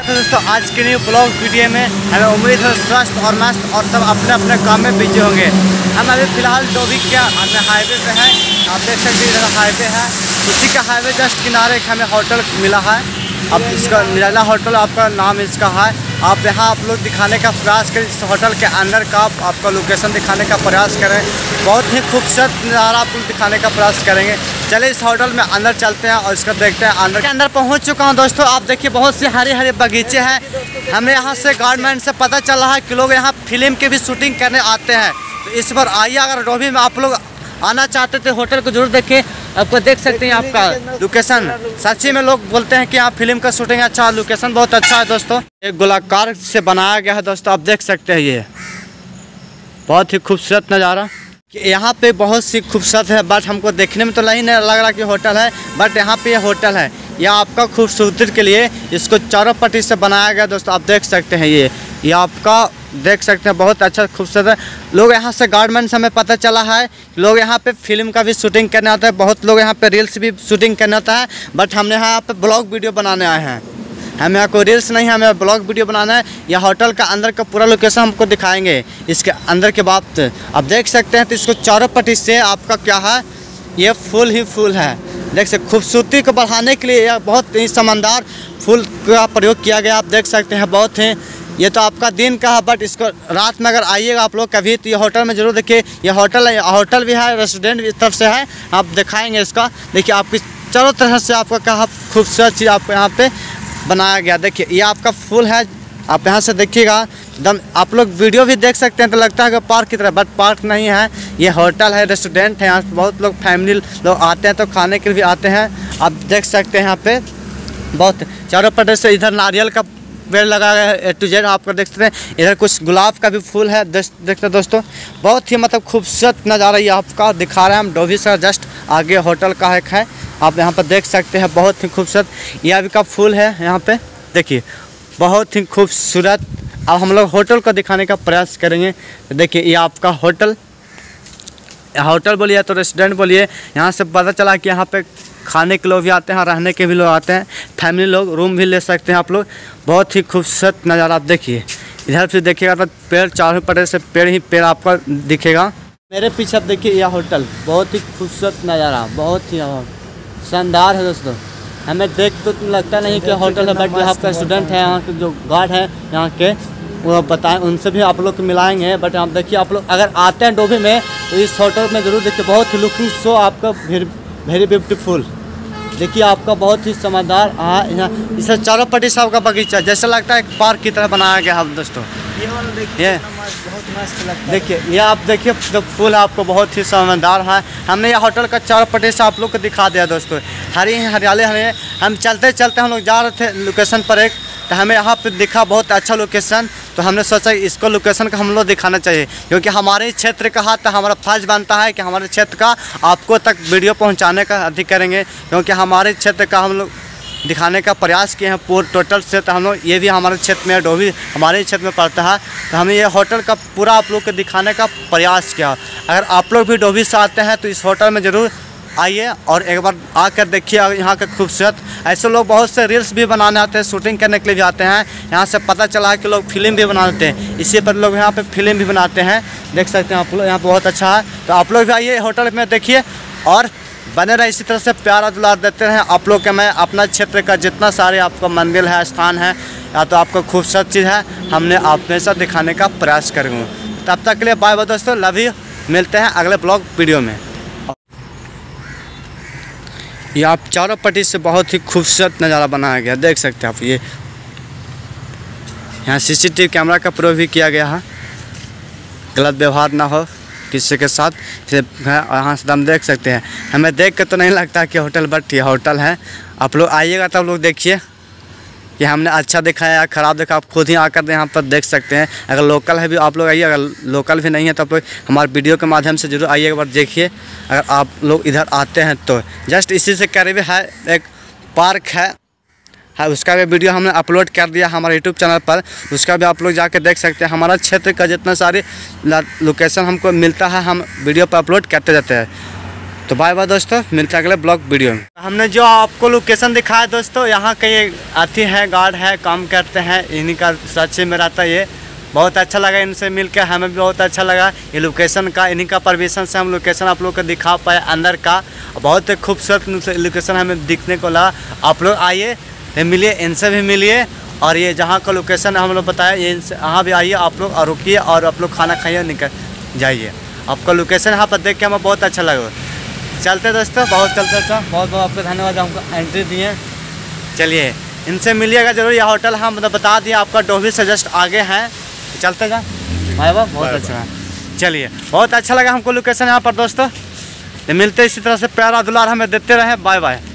तो दोस्तों आज के न्यू ब्लॉग वीडियो में हमें उम्मीद है स्वस्थ और मस्त और सब अपने अपने काम में बिजी होंगे। हम अभी फिलहाल डोभी के हाईवे पे हैं। आप देख सकते हैं इधर हाईवे है, उसी का हाईवे जस्ट किनारे एक हमें होटल मिला है। अब इसका निराला होटल आपका नाम इसका है। आप यहाँ आप लोग दिखाने का प्रयास करें, इस होटल के अंदर का आपका लोकेशन दिखाने का प्रयास करें। बहुत ही खूबसूरत नज़ारा आप लोग दिखाने का प्रयास करेंगे। चले इस होटल में अंदर चलते हैं और इसका देखते हैं। अंदर पहुँच चुका हूँ दोस्तों। आप देखिए बहुत से हरे हरे बगीचे हैं। हमें यहाँ से गारमेंट से पता चला है कि लोग यहाँ फिल्म की भी शूटिंग करने आते हैं। तो इस बार आइए, अगर डोभी में आप लोग आना चाहते थे होटल को जरूर देखें। आपको देख सकते हैं आपका लोकेशन, सच्ची में लोग बोलते हैं कि यहाँ फिल्म का शूटिंग अच्छा, लोकेशन बहुत अच्छा है दोस्तों। एक गोलाकार से बनाया गया है दोस्तों, आप देख सकते हैं। ये बहुत ही खूबसूरत नज़ारा। यहाँ पे बहुत सी खूबसूरत है, बट हमको देखने में तो नहीं लग रहा कि होटल है, बट यहाँ पे ये होटल है। यह आपका खूबसूरती के लिए इसको चारों पट्टी से बनाया गया दोस्तों, आप देख सकते हैं। ये आपका देख सकते हैं बहुत अच्छा खूबसूरत है। लोग यहाँ से गारमेंट से हमें पता चला है, लोग यहाँ पे फिल्म का भी शूटिंग करने आता है। बहुत लोग यहाँ पे रील्स भी शूटिंग करने आता है, बट हमने यहाँ पे ब्लॉग वीडियो बनाने आए हैं। हमें यहाँ कोई रील्स नहीं है, हमें ब्लॉग वीडियो बनाना है। यह होटल का अंदर का पूरा लोकेशन हमको दिखाएंगे। इसके अंदर के बाद आप देख सकते हैं। तो इसको चारों पट्टी से आपका क्या है, ये फूल ही फूल है। देख सकते खूबसूरती को बढ़ाने के लिए यह बहुत ही समंदार फूल का प्रयोग किया गया। आप देख सकते हैं बहुत ही। ये तो आपका दिन का है, बट इसको रात में अगर आइएगा आप लोग कभी तो ये होटल में ज़रूर देखिए। ये होटल भी है, रेस्टोरेंट भी तरफ से है, आप दिखाएंगे इसका। देखिए आपकी चारों तरह से आपका क्या खूबसूरत चीज़ आपको यहाँ पे बनाया गया। देखिए ये आपका फूल है, आप यहाँ से देखिएगा एकदम। आप लोग वीडियो भी देख सकते हैं तो लगता है कि पार्क की तरह, बट पार्क नहीं है, ये होटल है, रेस्टोरेंट है। यहाँ बहुत लोग फैमिली लोग आते हैं तो खाने के लिए भी आते हैं। आप देख सकते हैं यहाँ पे बहुत चारों पट्टी से इधर नारियल का पेड़ लगा गया है, ए टू जेड आपको देख सकते हैं। इधर कुछ गुलाब का भी फूल है, देखते दोस्तों। बहुत ही मतलब खूबसूरत नज़ारा ये आपका दिखा रहे हैं हम। डोभी से जस्ट आगे होटल का एक है, आप यहाँ पर देख सकते हैं। बहुत ही खूबसूरत ये अभी का फूल है यहाँ पे, देखिए बहुत ही खूबसूरत। अब हम लोग होटल को दिखाने का प्रयास करेंगे। तो देखिए ये आपका होटल बोलिए तो रेस्टोरेंट बोलिए। यहाँ से पता चला कि यहाँ पे खाने के लोग भी आते हैं, रहने के भी लोग आते हैं, फैमिली लोग रूम भी ले सकते हैं आप लोग। बहुत ही खूबसूरत नज़ारा आप देखिए। इधर फिर देखिएगा तो पेड़ चारों पट्टी से पेड़ ही पेड़ आपका दिखेगा। मेरे पीछे आप देखिए यह होटल बहुत ही खूबसूरत नज़ारा, बहुत ही शानदार है दोस्तों। हमें देख तो लगता नहीं कि होटल है, बट यहाँ पे स्टूडेंट है, यहाँ के जो गार्ड हैं यहाँ के, वो बताएं, उनसे भी आप लोग को मिलाएंगे। बट आप देखिए आप लोग अगर आते हैं डोभी में तो इस होटल में ज़रूर देखिए। बहुत ही लुकिंग सो आपका वेरी ब्यूटीफुल। देखिए आपका बहुत ही समझदार। हाँ, यहाँ इस चारों पट्टी से आपका बगीचा जैसा लगता है एक पार्क की तरह बनाया गया है दोस्तों। ये बहुत मस्त लगता है। देखिए ये आप देखिए जो फूल आपको बहुत ही समझदार है। हमने यह होटल का चारों पट्टी से आप लोग को दिखा दिया दोस्तों। हरियाली हमें हम चलते चलते हम लोग जा रहे थे लोकेशन पर एक, तो हमें यहाँ पे दिखा बहुत अच्छा लोकेशन। तो हमने सोचा इसको लोकेशन का हम लोग दिखाना चाहिए, क्योंकि हमारे क्षेत्र का हाथ, तो हमारा फर्ज बनता है कि हमारे क्षेत्र का आपको तक वीडियो पहुंचाने का अधिक करेंगे, क्योंकि हमारे क्षेत्र का हम लोग दिखाने का प्रयास किए हैं पूरे टोटल से। तो हम लोग ये भी हमारे क्षेत्र में डोभी हमारे क्षेत्र में पड़ता है, तो हमें ये होटल का पूरा आप लोग को दिखाने का प्रयास किया। अगर आप लोग भी डोभी से आते हैं तो इस होटल में ज़रूर आइए और एक बार आकर देखिए यहाँ का खूबसूरत। ऐसे लोग बहुत से रील्स भी बनाने आते हैं, शूटिंग करने के लिए भी आते हैं। यहाँ से पता चला है कि लोग फिल्म भी बनाते हैं, इसी पर लोग यहाँ पे फिल्म भी बनाते हैं। देख सकते हैं आप लोग, यहाँ बहुत अच्छा है। तो आप लोग भी आइए होटल में देखिए और बने रहे इसी तरह से प्यार और दुलार देते हैं आप लोग के। मैं अपना क्षेत्र का जितना सारे आपका मंदिर है, स्थान है, या तो आपको खूबसूरत चीज़ है, हमने आप में से दिखाने का प्रयास करूँगा। तब तक के लिए बाय बाय दोस्तों, लव यू। मिलते हैं अगले ब्लॉग वीडियो में। ये आप चारों पट्टी से बहुत ही खूबसूरत नज़ारा बनाया गया, देख सकते हैं आप। ये यहाँ सीसीटीवी कैमरा का प्रयोग भी किया गया है, गलत व्यवहार ना हो किसी के साथ। यहाँ से हम देख सकते हैं। हमें देख कर तो नहीं लगता कि होटल, बट ये होटल है। आप लोग आइएगा तब लोग देखिए कि हमने अच्छा दिखाया या ख़राब देखा, आप खुद ही आकर यहाँ पर देख सकते हैं। अगर लोकल है भी आप लोग आइए, अगर लोकल भी नहीं है तो आप लोग हमारे वीडियो के माध्यम से जरूर आइए, एक बार देखिए। अगर आप लोग इधर आते हैं तो जस्ट इसी से करीब है एक पार्क है, उसका भी वीडियो हमने अपलोड कर दिया हमारे यूट्यूब चैनल पर, उसका भी आप लोग जाके देख सकते हैं। हमारा क्षेत्र का जितना सारे लोकेशन हमको मिलता है हम वीडियो पर अपलोड करते रहते हैं। तो बाय बाय दोस्तों, मिलते हैं अगले ब्लॉग वीडियो में। हमने जो आपको लोकेशन दिखाया दोस्तों, यहाँ कई आती है गार्ड है, काम करते हैं, इन्हीं का सच्चे में रहता है। ये बहुत अच्छा लगा इनसे मिलकर, हमें भी बहुत अच्छा लगा। ये लोकेशन का इन्हीं का परमिशन से हम लोकेशन आप लोग को दिखा पाए अंदर का। बहुत खूबसूरत लोकेशन हमें दिखने को लगा। आप लोग आइए, मिलिए, इनसे भी मिलिए। और ये जहाँ का लोकेशन हम लोग बताया, ये यहाँ भी आइए आप लोग और रुकिए और आप लोग खाना खाइए, निकल जाइए। आपका लोकेशन यहाँ पर देख के हमें बहुत अच्छा लगा। चलते दोस्तों, बहुत चलते अच्छा, बहुत बहुत आपको धन्यवाद, हमको एंट्री दिए। चलिए इनसे मिलिएगा जरूर। यह होटल हम बता दिए आपका, डोभी से जस्ट आगे हैं। चलते जा भाई, बहुत अच्छा है। चलिए, बहुत अच्छा लगा हमको लोकेशन यहाँ पर दोस्तों। मिलते इसी तरह से प्यारा दुलार हमें देते रहे। Bye bye.